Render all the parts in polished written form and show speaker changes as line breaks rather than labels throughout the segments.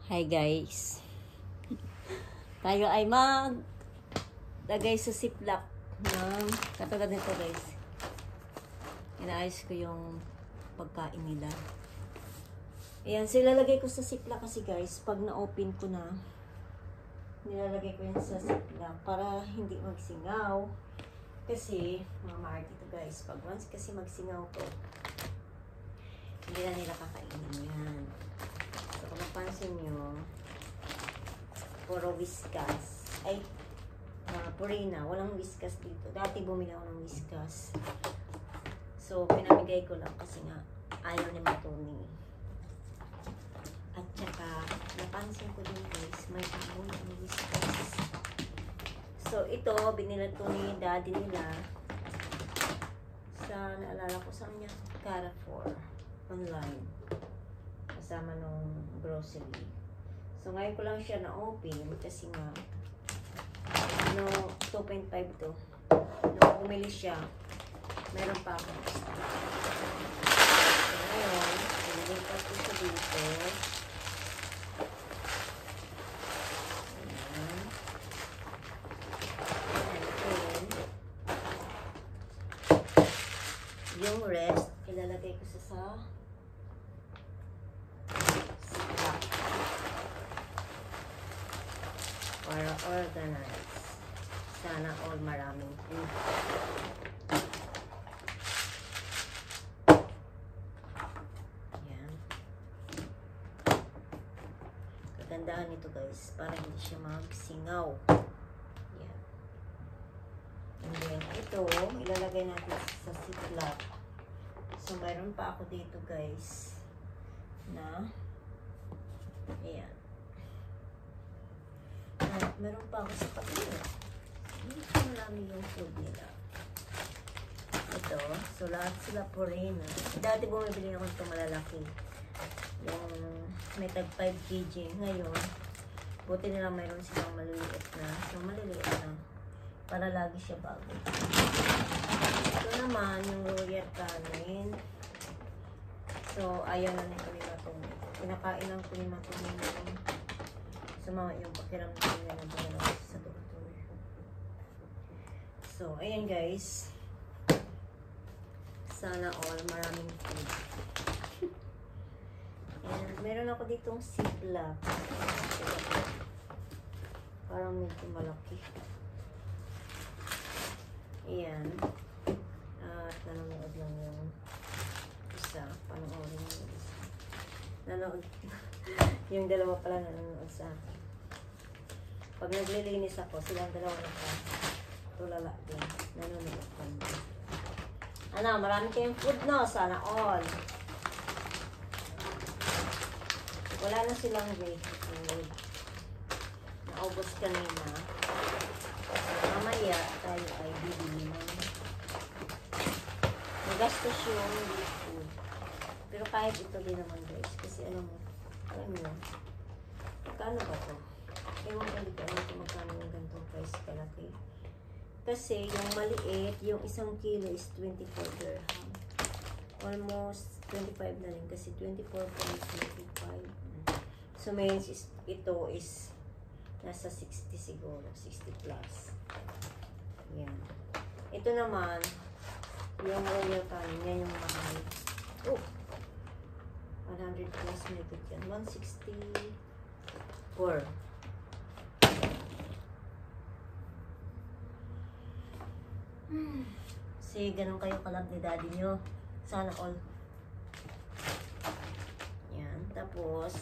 Hi guys. Tayo ay lagay sa ziplock ng katulad nito guys. Inaayos ko yung pagkain nila. Ayan, so ilalagay ko sa ziplock kasi guys, pag na-open ko na, nilalagay ko yan sa ziplock para hindi magsingaw. Kasi, mamahal dito guys, pag once kasi magsingaw ko, hindi na nila kakainin yan. So, kung napansin nyo, puro whiskas. Ay, purina. Walang whiskas dito. Dati bumili ako ng whiskas. So, pinamigay ko lang kasi nga, ayaw ni Matoni. At saka, napansin ko din guys, may amoy ang whiskas. So, ito, binili to ni daddy nila sa, naalala ko sa kanya, Carrefour. Online. Kasama nung grocery. So, ngayon ko lang siya na-open kasi nga, 2.5 to. Nung bumili siya, meron pa ako. So, ngayon, nilipat ko siya dito. Ayan. And then, yung rest, ilalagay ko sa para organize. Sana all maraming food. Ayan. Kagandahan nito guys, para hindi siya magsingaw. Ayan. And then, ito, ilalagay natin sa ziplock. So, mayroon pa ako dito guys, na, ayan. Meron pa ako sa papel. Hindi marami yung food nila. Ito. So, lahat sila purina. Dati bumibili ako ito malalaki. Yung may tag 5 kg. Ngayon, buti nila mayroon silang maliliit na. So, maliliit na. Para lagi siya bago. Ito naman, yung royal kanin. So, ayan na nito nila itong. Pinakain lang ko nila itong sumama yung pakiramdam nila na bumalawas sa doktor. So, ayan guys. Sana all maraming food. And meron ako ditong ziplock. Parang medyo malaki. Ayan. At nanonood lang yung isa. Panoorin yung isa. Nanonood. Yung dalawa pala nanonood sa akin. Pag naglilinis ako, silang dalawa tulala din. Nanonood pa din. Ano, marami kayong food, no? Sana all. Wala na silang weight food. Naubos kanina. Mamaya tayo ay bibili ng nagastos yung weight food. Pero kahit ito din naman guys. Kasi alam mo, magkano ba ito? Ewan ko dito kung magkano yung ganitong price kalaki. Kasi yung maliit, yung 1 kilo is 24 dirham. Almost 25 na rin kasi 24.25. So means ito is nasa 60 siguro, 60 plus. Yan. Ito naman, yung royal kanin, yan yung mahal. Oh! 100 plus metric yan. 164. Kasi ganun kayo kalab ni daddy nyo. Sana all. Yan. Tapos,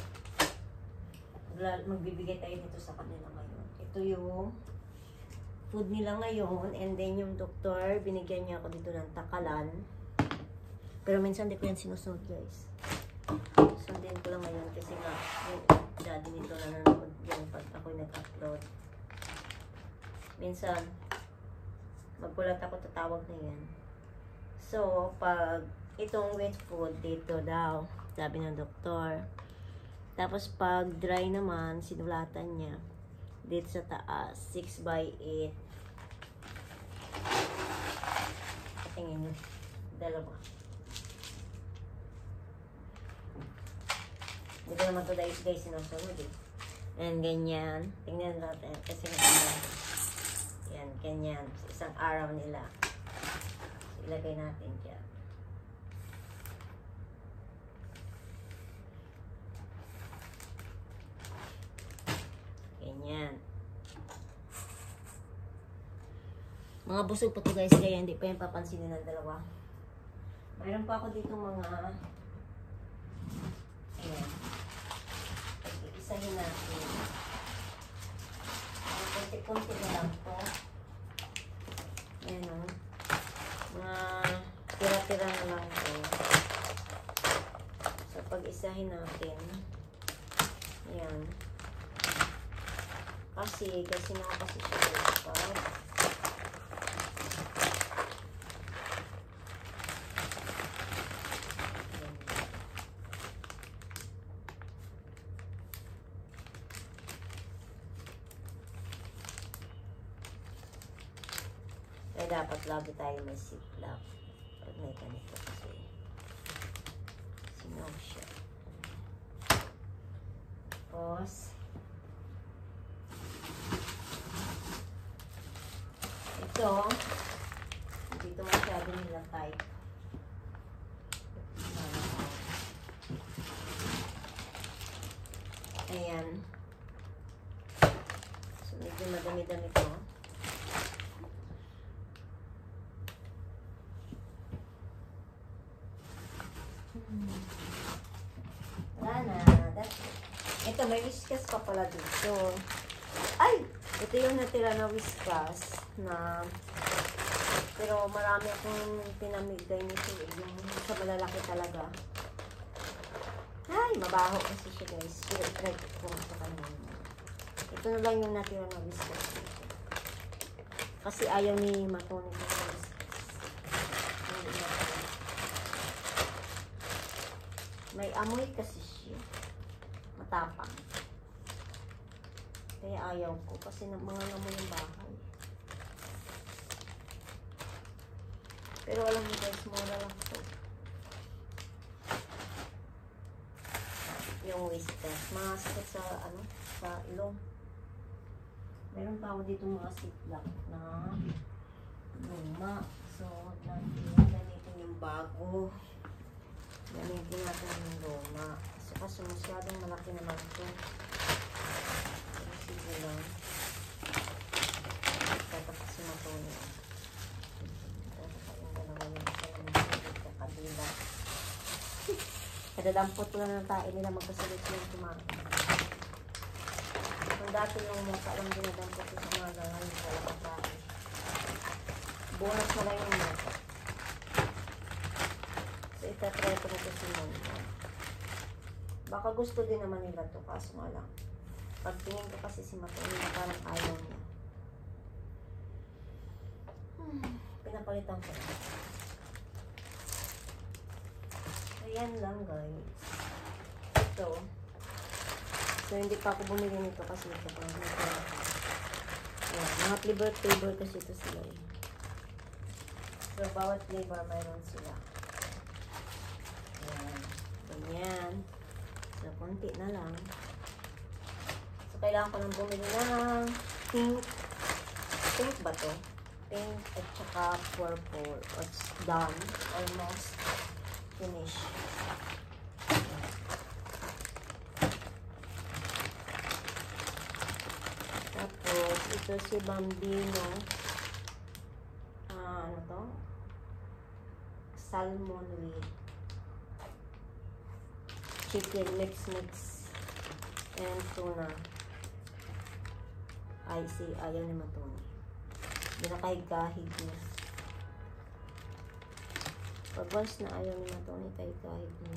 magbibigay tayo nito sa kanila ngayon. Ito yung food nila ngayon. And then yung doktor, binigyan niya ako dito ng takalan. Pero minsan di ko yan sinusunod guys. Sundin ko lang ngayon kasi nga yung daddy nito nanonood yung pag ako'y nag-upload. Minsan, magkulat ako, tatawag na yan. So, pag itong wet food dito daw, sabi ng doktor. Tapos pag dry naman, sinulatan niya dito sa taas, 6/8. Tingin nyo, dalawa. Hindi ko naman ito guys sinusunod eh. And ganyan. Tingnan natin. Kasi yan, ganyan. Isang araw nila. So, ilagay natin dyan. Ganyan. Mga busog pa ito guys, kaya hindi pa yung papansinin ng dalawa. Mayroon pa ako dito mga ayan. Isahin natin. Kunti-kunti na lang po. Ayan o. Mga tira-tira na lang po. So, pag isahin natin, ayan. Kasi na kasi siya pag dapat lagi tayo may ziplock pag may ganito kasi sinog siya. Tapos ito dito masyado nila tight. Ayan, so medyo madami-dami to. Wala na. Ito, may whiskas pa pala dito. Ay! Ito yung natira na whiskas na pero marami akong pinamigay nito. Yung sa malalaki talaga. Ay! Mabaho kasi siya guys. Pero i-try ko sa kanina. Ito na lang yung natira na whiskas dito. Kasi ayaw ni Matoni ko na whiskas. May amoy kasi siya. Matapang. Kaya ayaw ko. Kasi mga namoy yung bahay. Pero alam mo guys, mura lang ito. Yung whiskas. Mga sakit sa, sa ilong. Meron pa ako dito mga ziplock na luma. So, gamitin yung bago. Gamitin natin yung luma. Kasi masyadong malaki naman ito. Sige lang. Tatapos si Matoni. Tatapos yung dalawa yung isa yung kabila. Kadadampot ko na ng tae nila magkasalit yung tumakas. Kung dati yung muka lang dinadampot ko sa mga ngayon wala ka tae. Bonus na lang yung muka. So, itatry ko na ito si Monica. Baka gusto din naman nila ito, kaso nga lang. Pagtingin ko kasi si Matoni na parang ayaw niya. Pinapalitan ko na. Ayan lang guys. Ito. So, hindi pa ako bumili nito kasi ito pa. Ayan, mga flavor kasi ito sila eh. So, bawat flavor mayroon sila. Ayan. Ganyan. So, konti na lang. So, kailangan ko nang bumili ng pink. Pink ba to? Pink at saka purple. It's done. Almost finished. Tapos, ito si Bambino. Ano to? Salmon with chicken mix and tuna. Ay, ayaw ni Matoni. Binakahig-kahig niya. Pag once na ayaw ni Matoni, kahig-kahig niya.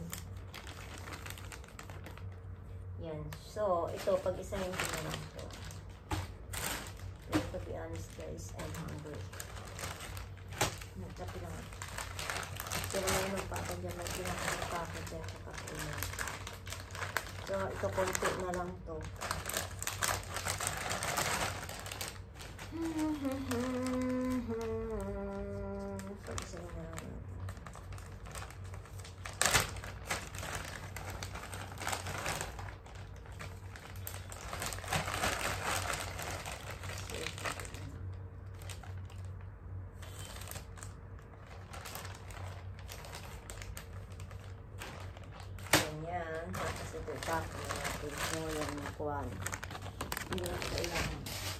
Yan. So, ito, pag isahin ko na lang ito. To be honest guys, I'm hungry. Nagkapi lang. Pero may magpapa dyan, may pinakapapa dyan sa kapunan. So, ito konti na lang to. Pag-isahin na lang natin. ito, tapos natin. So, yung kuwan. Hindi lang kailangan.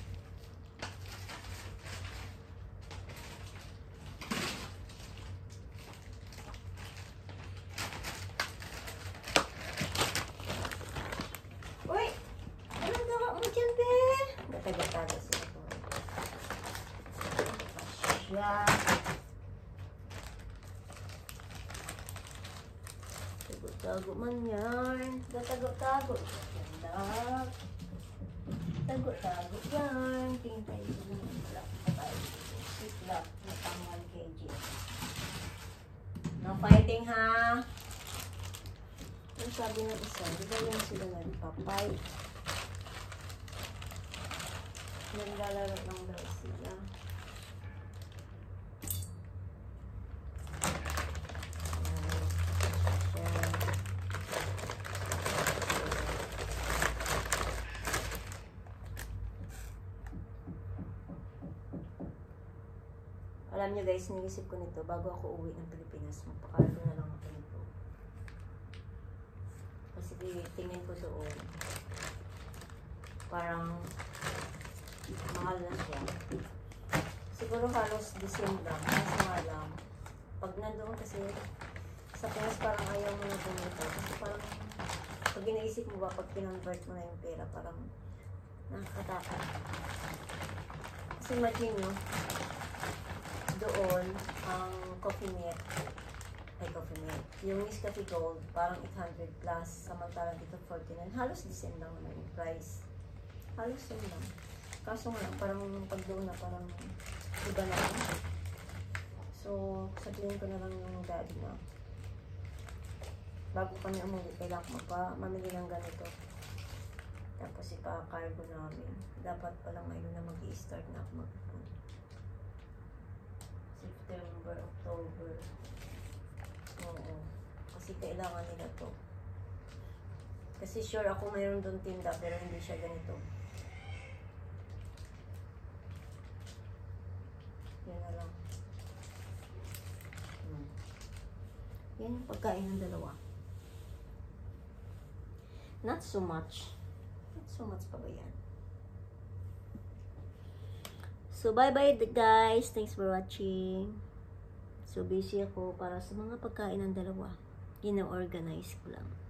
Uy! Anong gawa mo dyan, be? Gata-gata sila po. Asya. Tago man yan. Tago-tago. Ganda. Tago-tago yan. Tingin tayo sa mga black na tayo. Black na pang 1 kg. No fighting, ha? Ang sabi ng isa, di ba yan sila nagpapay? Naglalaro lang daw sila. Alam nyo guys, nilisip ko nito bago ako uwi ng Pilipinas. Magpakargo na lang ako nito. Kasi tingin ko doon. Parang mahal na siya. Siguro halos December. Kasi nga lang. Pag nandoon kasi sa Pinas parang ayaw mo na ganito. Kasi parang pag inaisip mo ba, pag kinonvert mo na yung pera, parang nakakatakot. Kasi imagine nyo, doon, ang coffee milk, yung Nescafe Gold, parang 800 plus, samantalang dito 49, halos the same lang naman yung price. Halos same lang. Kaso nga, parang pag doon na, parang iba na lang. So, sabihin ko na lang yung daddy na, bago kami umuwi, kailangan ko mamili ng ganito. Tapos ipa-cargo namin. Dapat palang ngayon na mag-i-start na ako magpupunta. September, October. Oo. Kasi kailangan nila to. Kasi sure ako mayroon doon tinda pero hindi siya ganito. Yan na lang. Yan yung pagkain ng dalawa. Not so much. Not so much pa ba yan? So, bye-bye guys. Thanks for watching. So, busy ako para sa mga pagkain ng dalawa. Gina-organize ko lang.